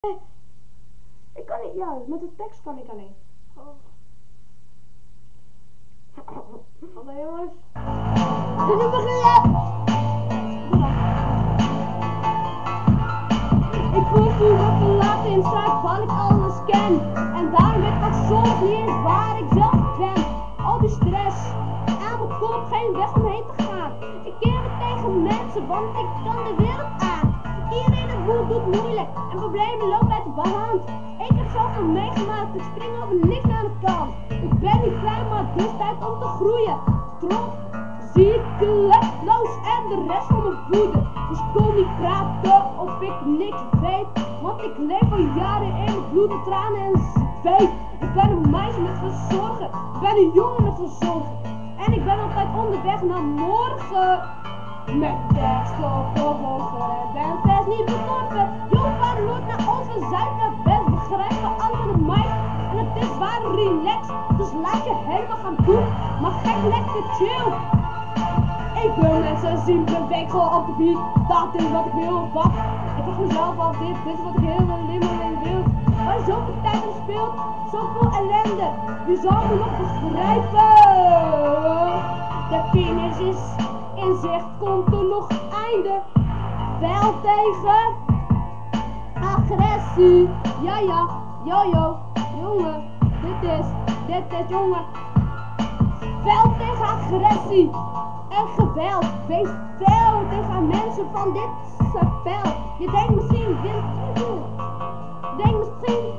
Ik kan niet, ja, met de tekst kan ik alleen. Hallo jongens. Dit is beginnen! Ik voel me verlaten in straat waar ik alles ken. En daarom weet ik soms niet eens waar ik zelf ben. Al die stress, aan mijn kop, geen weg om heen te gaan. Ik keer me tegen mensen, want ik kan de wereld aan. Iedereen het boel doet moeilijk en problemen lopen uit de hand. Ik heb zoveel meegemaakt, ik spring over niks naar de kant. Ik ben niet klein, maar het is tijd om te groeien. Trots, ziekteloos en de rest van mijn voeden. Dus kom niet praten of ik niks weet. Want ik leef al jaren in mijn bloed en tranen en zweet. Ik ben een meisje met veel zorgen, ik ben een jongen met veel zorgen. En ik ben altijd onderweg naar morgen. Met tekststoffen hoger en ben best niet bedorven. Jong van Noord naar Oost en Zuid naar West, begrijpen andere meid. En het is waar relax, dus laat je helemaal gaan doen. Maar gek lekker chill. Ik wil mensen zien, bewegen op de beat. Dat is wat ik wil, wat? Ik heb mezelf al dit is wat ik heel mijn wil. Waar zoveel tijd in speelt, zoveel ellende. Wie zal me nog begrijpen? De finish is in zicht, komt er nog einde. Wel tegen agressie. Ja, yo, jongen, dit is jongen. Wel tegen agressie en geweld. Wees fel tegen mensen van dit spel. Je denkt misschien wint. Denk misschien